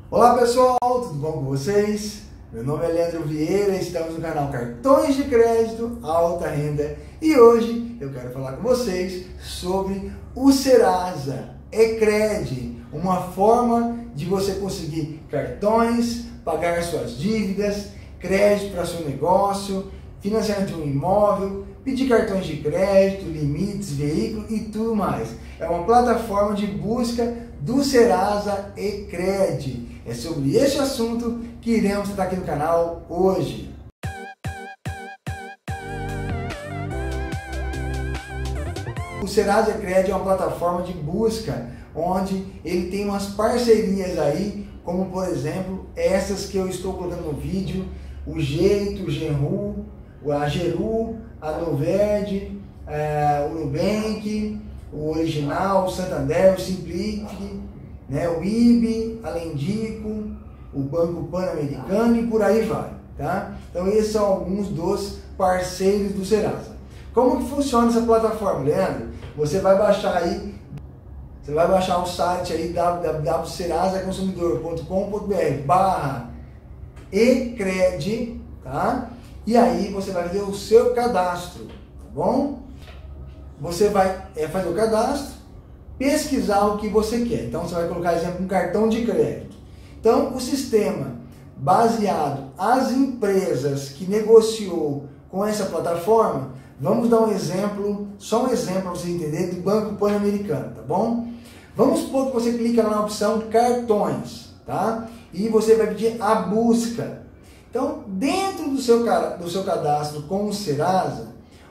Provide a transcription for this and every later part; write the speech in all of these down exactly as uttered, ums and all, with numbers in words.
Olá pessoal, tudo bom com vocês? Meu nome é Leandro Vieira, estamos no canal Cartões de Crédito Alta Renda e hoje eu quero falar com vocês sobre o Serasa Ecred, uma forma de você conseguir cartões, pagar suas dívidas, crédito para seu negócio, financiamento de um imóvel, pedir cartões de crédito, limites, veículo e tudo mais. É uma plataforma de busca do Serasa Ecred. É sobre este assunto que iremos tratar aqui no canal hoje. O Serasa Ecred é uma plataforma de busca onde ele tem umas parcerias aí, como por exemplo essas que eu estou colocando no vídeo, o Jeito, o Genru, a Geru, a Noverde, é, o Nubank, o Original, o Santander, o Simplifique, né, o I B, a Lendico, o Banco Pan-Americano e por aí vai, tá? Então esses são alguns dos parceiros do Serasa. Como que funciona essa plataforma, Leandro? Você vai baixar aí, você vai baixar o site aí w w w ponto serasa consumidor ponto com ponto b r barra ecred, tá? E aí você vai fazer o seu cadastro, tá bom? Você vai é, fazer o cadastro, pesquisar o que você quer. Então você vai colocar, exemplo, um cartão de crédito. Então o sistema baseado as empresas que negociou com essa plataforma, vamos dar um exemplo, só um exemplo para você entender, do Banco Pan-Americano, tá bom? Vamos supor que você clica lá na opção cartões, tá? E você vai pedir a busca. Então, dentro do seu, do seu cadastro com o Serasa,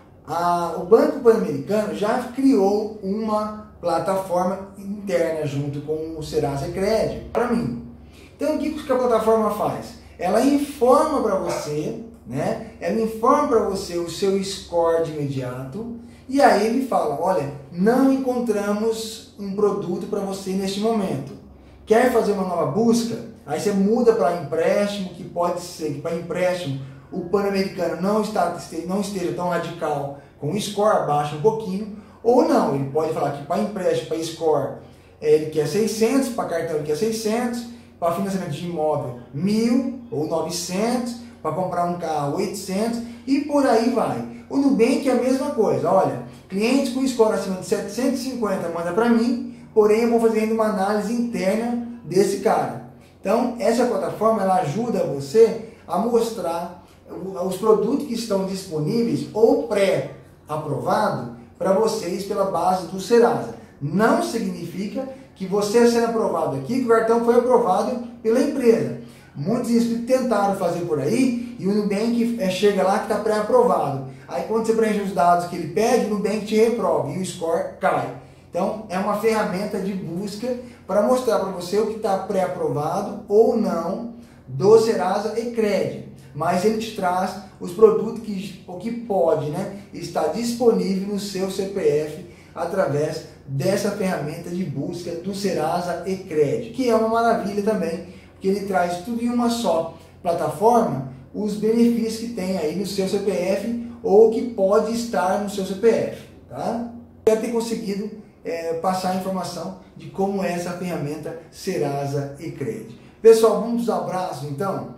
a, o Banco Pan-Americano já criou uma plataforma interna junto com o Serasa Ecred para mim. Então, o que, que a plataforma faz? Ela informa para você, né? Ela informa para você o seu score de imediato e aí ele fala, olha, não encontramos um produto para você neste momento. Quer fazer uma nova busca? Aí você muda para empréstimo, que pode ser que para empréstimo o Pan-Americano não, está, não esteja tão radical, com o score baixa um pouquinho, ou não, ele pode falar que para empréstimo, para score, ele quer seiscentos, para cartão ele quer seiscentos, para financiamento de imóvel mil ou novecentos, para comprar um carro oitocentos e por aí vai. O Nubank é a mesma coisa, olha, clientes com score acima de setecentos e cinquenta manda para mim, porém eu vou fazer ainda uma análise interna desse cara. Então, essa plataforma ela ajuda você a mostrar os produtos que estão disponíveis ou pré-aprovado para vocês pela base do Serasa. Não significa que você sendo aprovado aqui, que o cartão foi aprovado pela empresa. Muitos inscritos tentaram fazer por aí e o Nubank chega lá que está pré-aprovado. Aí quando você preenche os dados que ele pede, o Nubank te reprova e o score cai. Então, é uma ferramenta de busca para mostrar para você o que está pré-aprovado ou não do Serasa Ecred. Mas ele te traz os produtos que, o que pode, né, estar disponível no seu C P F através dessa ferramenta de busca do Serasa Ecred, que é uma maravilha também, porque ele traz tudo em uma só plataforma, os benefícios que tem aí no seu C P F ou que pode estar no seu C P F, tá? Espero ter conseguido É, passar a informação de como é essa ferramenta Serasa Ecred. Pessoal, vamos aos abraços então?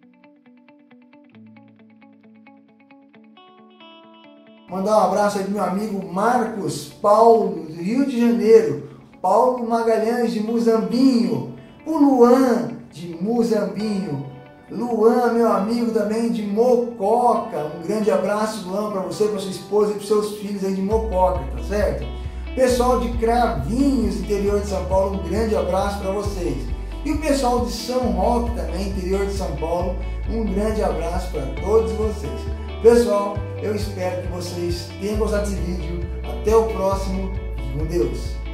Mandar um abraço aí pro meu amigo Marcos Paulo, do Rio de Janeiro, Paulo Magalhães de Muzambinho, o Luan de Muzambinho, Luan, meu amigo também de Mococa, um grande abraço, Luan, para você, para sua esposa e para seus filhos aí de Mococa, tá certo? Pessoal de Cravinhos, interior de São Paulo, um grande abraço para vocês. E o pessoal de São Roque também, interior de São Paulo, um grande abraço para todos vocês. Pessoal, eu espero que vocês tenham gostado desse vídeo. Até o próximo. Fique com Deus.